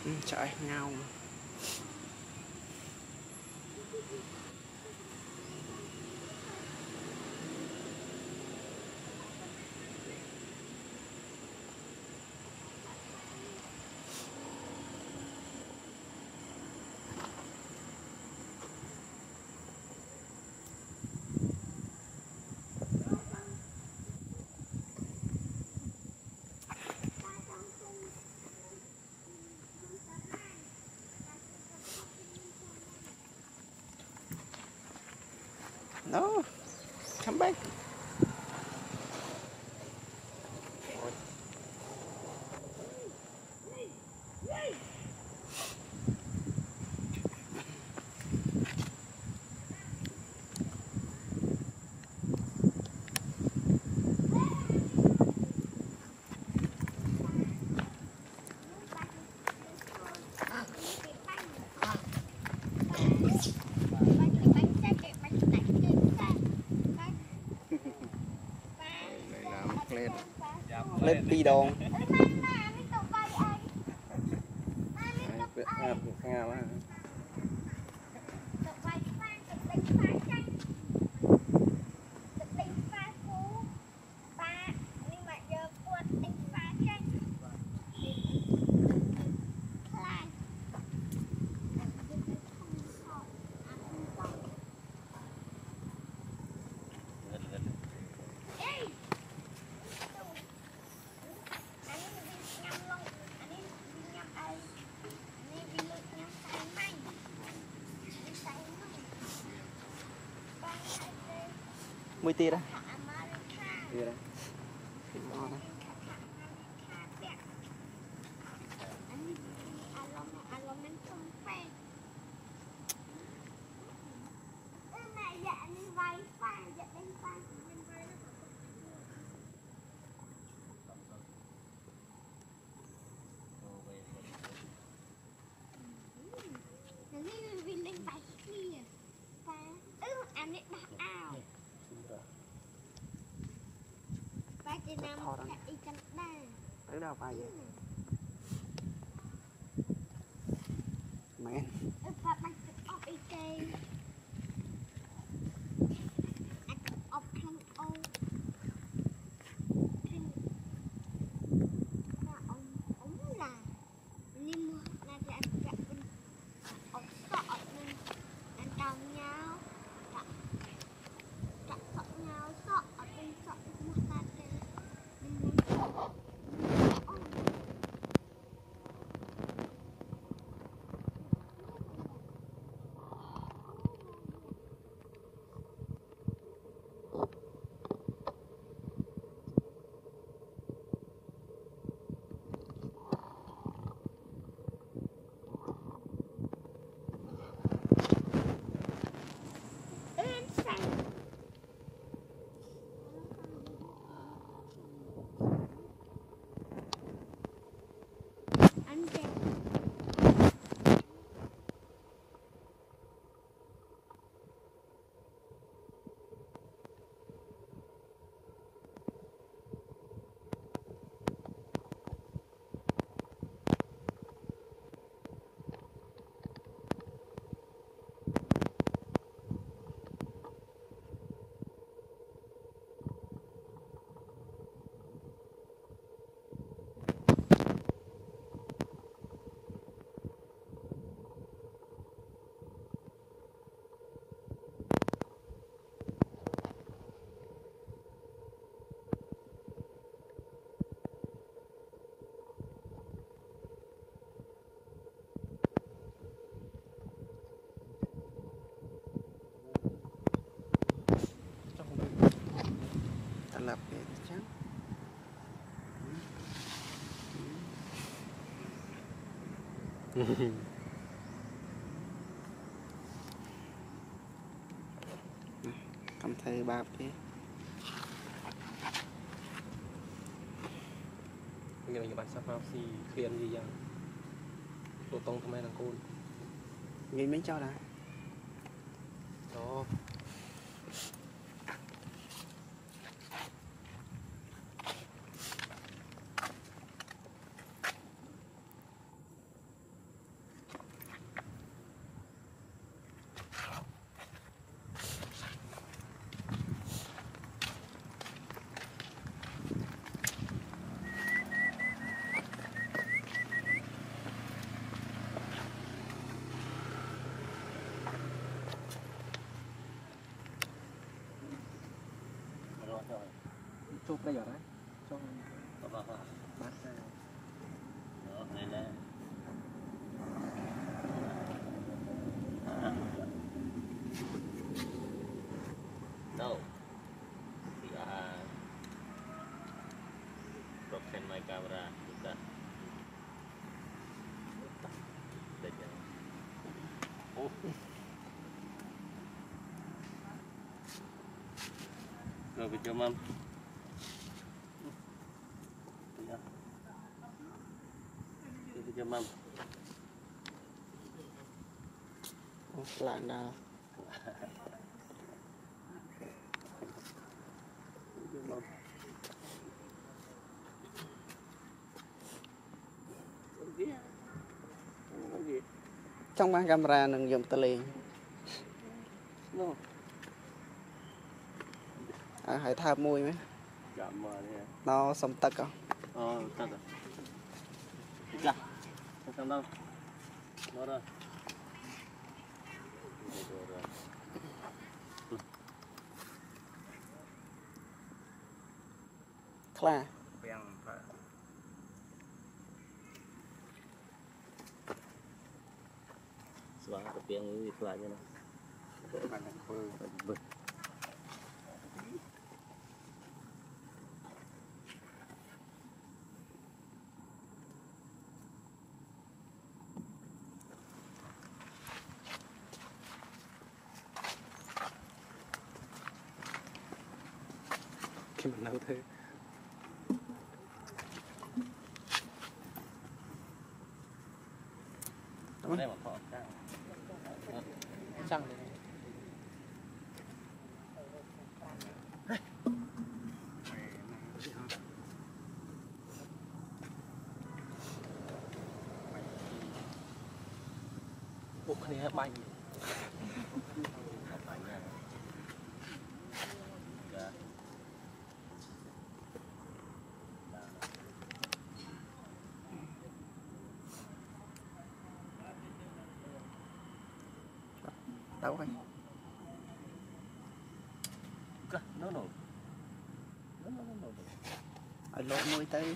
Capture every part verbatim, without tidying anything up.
chạy nhau no come back lên lên đi đồn mười tia đó tia đó tới đâu phải vậy mẹ lập cái chắc cầm thầy bạp kia người mình bạn sắp vào xì khuyên gì vậy tổ tông thằng mày thằng côn nghĩ mấy cho đã đó chụp cái giỏ đấy cho bát ra đó này nè đâu thì à proxen my camera buka đây oh rồi bây giờ mâm bây giờ mâm lại nào trong bán camera đừng dùng tele à, hãy thả mùi mấy nó xong tật không ờ tật rồi chưa xong đâu nó rồi Klar. Xóa cái tiếng gì lại như này. Vâng. Khi mình nấu thế đây mà họ trang trăng bộ này bánh đâu rồi nó nổ nó nó nổ ở lỗ môi tới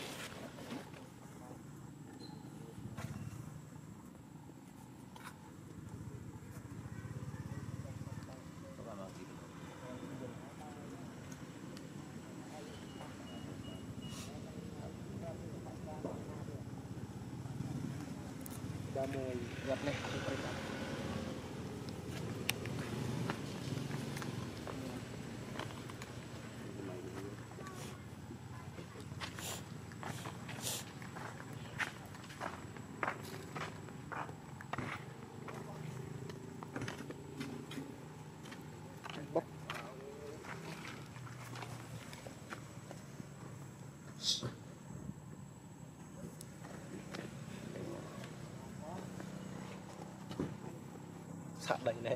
ba mươi gặp này bốc sạc đầy này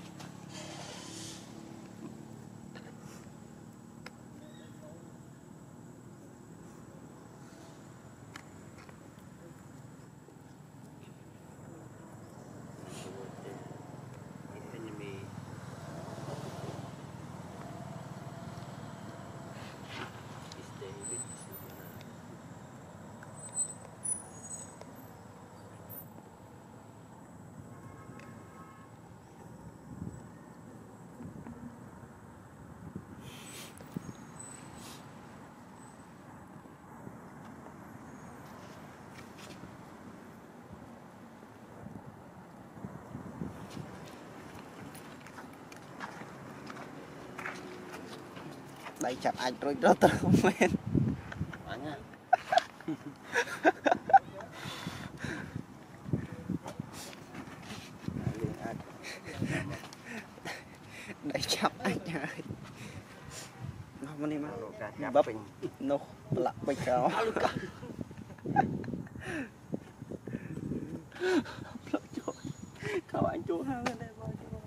đây chặt anh rồi đó tao không quen anh á đây chặt anh ơi nó mà đi mà bắp bắp nó lạ bịch đó cậu anh chú hang lên đây